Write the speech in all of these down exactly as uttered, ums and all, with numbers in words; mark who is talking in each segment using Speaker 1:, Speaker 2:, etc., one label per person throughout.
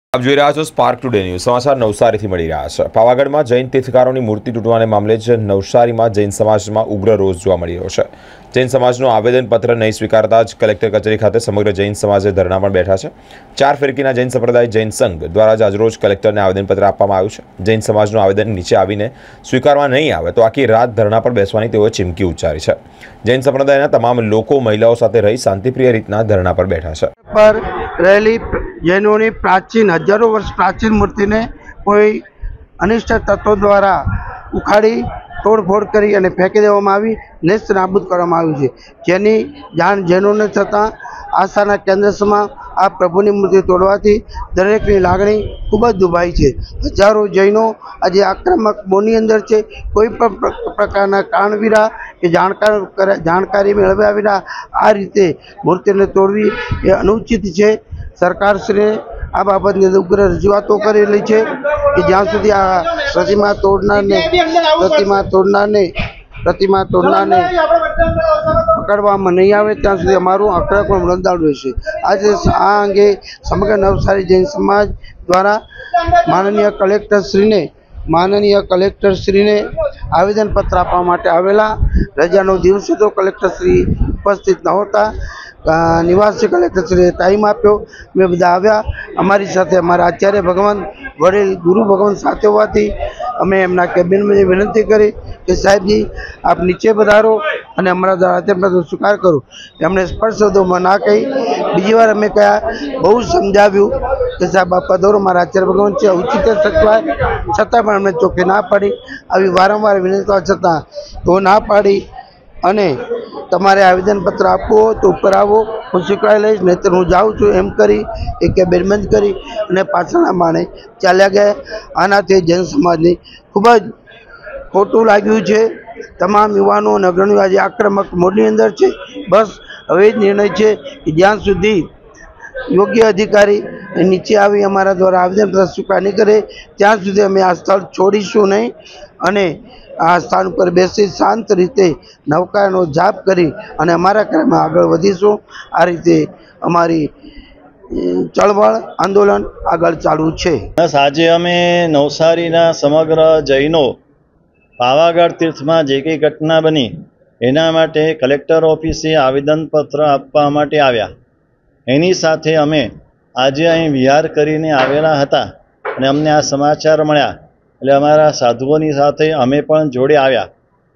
Speaker 1: આપ જોઈ રહ્યા છો સ્પાર્ક ટુડે ન્યૂઝ સમાચાર નવસારીથી મળી રહ્યા છે। પાવાગઢમાં જૈન તીર્થકારોની મૂર્તિ તૂટવાને મામલે જ નવસારીમાં જૈન સમાજમાં ઉગ્ર રોષ જોવા મળી રહ્યો છે। જૈન સમાજનું આવેદનપત્ર નહીં સ્વીકારતા જ કલેક્ટર કચેરી ખાતે સમગ્ર જૈન સમાજે ધરણા પર બેઠા છે। ચાર ફિરકીના જૈન સંપ્રદાય જૈન સંઘ દ્વારા જ આજરોજ કલેક્ટરને આવેદનપત્ર આપવામાં આવ્યું છે। જૈન સમાજનું આવેદન નીચે આવીને સ્વીકારવા નહીં આવે તો આખી રાત ધરણા પર બેસવાની તેઓએ ચીમકી ઉચ્ચારી છે। જૈન સંપ્રદાયના તમામ લોકો મહિલાઓ સાથે રહી શાંતિપ્રિય રીતના ધરણા પર બેઠા છે।
Speaker 2: पर રહેલી જૈનોની પ્રાચીન હજારો વર્ષ પ્રાચીન મૂર્તિને કોઈ અનિષ્ટ તત્વો દ્વારા ઉખાડી તોડફોડ કરી અને ફેંકી દેવામાં આવી નેસ્ત નાબૂદ કરવામાં આવ્યું છે, જેની જાણ જૈનોને થતાં આસ્થાના કેન્દ્રમાં આ પ્રભુની મૂર્તિ તોડવાથી દરેકની લાગણી ખૂબ જ દુભાઈ છે। હજારો જૈનો આજે આક્રમક મોની અંદર છે। કોઈ પણ પ્રકારના કારણવીરા કે જાણકાર જાણકારી મેળવ્યા વિના આ રીતે મૂર્તિને તોડવી એ અનુચિત છે। સરકારશ્રીએ આ બાબતની ઉગ્ર રજૂઆતો કરેલી છે કે જ્યાં સુધી આ પ્રતિમા તોડનારને પ્રતિમા તોડનારને પ્રતિમા તોડનારને પકડવામાં નહીં આવે ત્યાં સુધી અમારું આક્રમણ બંધાણ રહેશે। આજે આ અંગે સમગ્ર નવસારી જૈન સમાજ દ્વારા માનનીય કલેક્ટરશ્રીને માનનીય કલેક્ટરશ્રીને આવેદનપત્ર આપવા માટે આવેલા। રજાનો દિવસ હતો, કલેક્ટરશ્રી ઉપસ્થિત નહોતા। નિવાસી કલેક્ટરશ્રીએ ટાઈમ આપ્યો, મેં બધા આવ્યા। અમારી સાથે અમારા આચાર્ય ભગવાન વડીલ ગુરુ ભગવાન સાથે હોવાથી અમે એમના કેબિનમાં વિનંતી કરી કે સાહેબજી આપ નીચે પધારો અને અમારા દ્વારા આવેદનપત્ર સ્વીકાર કરો। એમણે સ્પષ્ટ શબ્દોમાં ના કહી। બીજી વાર અમે કહ્યા, બહુ સમજાવ્યું કે સાહેબ આપ પધારો, મારા આચાર્ય ભગવાન છે, ઉચિત સચવાય, છતાં પણ અમને ચોખ્ખી ના પાડી। આવી વારંવાર વિનંતી છતાં તો ના પાડી અને તમારે આવેદનપત્ર આપવું હોય તો ઉપર આવો, હું સ્વીકારી લઈશ, નહીંતર હું જાઉં છું એમ કરી એ કેબિન બંધ કરી અને પાછળના માણે ચાલ્યા ગયા। આનાથી જૈન સમાજની ખૂબ જ ખોટું લાગ્યું છે। તમામ યુવાનો અને અગ્રણીઓ આજે આક્રમક મોડની અંદર છે। બસ હવે જ નિર્ણય છે કે જ્યાં સુધી યોગ્ય અધિકારી નીચે આવી અમારા દ્વારા આવેદનપત્ર સ્વીકાર નહીં કરે ત્યાં સુધી અમે આ સ્થળ છોડીશું નહીં અને આ સ્થાન ઉપર બેસી શાંત રીતે નવકારનો જાપ કરી અને અમારા કાર્યમાં આગળ વધીશું। આ રીતે અમારી ચળવળ આંદોલન આગળ ચાલુ છે।
Speaker 3: બસ આજે અમે નવસારીના સમગ્ર જૈનો પાવાગઢ તીર્થમાં જે કંઈ ઘટના બની એના માટે કલેક્ટર ઓફિસે આવેદનપત્ર આપવા માટે આવ્યા। એની સાથે અમે આજે અહીં વિહાર કરીને આવેલા હતા અને અમને આ સમાચાર મળ્યા એટલે અમારા સાધુઓની સાથે અમે પણ જોડે આવ્યા।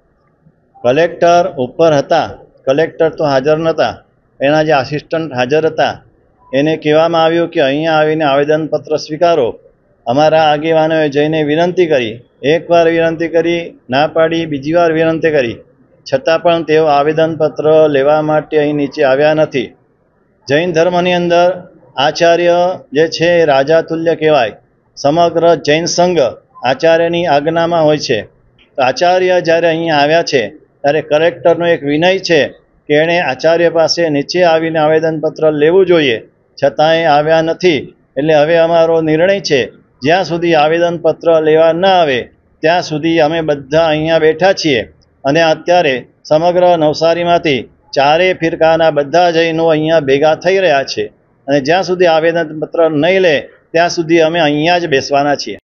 Speaker 3: કલેક્ટર ઉપર હતા, કલેક્ટર તો હાજર નહોતા, એના જે આસિસ્ટન્ટ હાજર હતા એને કહેવામાં આવ્યું કે અહીંયા આવીને આવેદનપત્ર સ્વીકારો। અમારા આગેવાનોએ જઈને વિનંતી કરી, એકવાર વિનંતી કરી ના પાડી, બીજી વાર વિનંતી કરી, છતાં પણ તેઓ આવેદનપત્ર લેવા માટે અહીં નીચે આવ્યા નથી। જૈન ધર્મની અંદર આચાર્ય જે છે એ રાજા તુલ્ય કહેવાય। સમગ્ર જૈન સંઘ આચાર્યની આજ્ઞામાં હોય છે। તો આચાર્ય જ્યારે અહીંયા આવ્યા છે ત્યારે કલેક્ટરનો એક વિનય છે કે એણે આચાર્ય પાસે નીચે આવીને આવેદનપત્ર લેવું જોઈએ, છતાં એ આવ્યા નથી। એટલે હવે અમારો નિર્ણય છે જ્યાં સુધી આવેદનપત્ર લેવા ન આવે ત્યાં સુધી અમે બધા અહીંયા બેઠા છીએ અને અત્યારે સમગ્ર નવસારીમાંથી ચારેય ફિરકાના બધા જૈનો અહીંયા ભેગા થઈ રહ્યા છે અને જ્યાં સુધી આવેદનપત્ર નહીં લે ત્યાં સુધી અમે અહીંયા જ બેસવાના છીએ।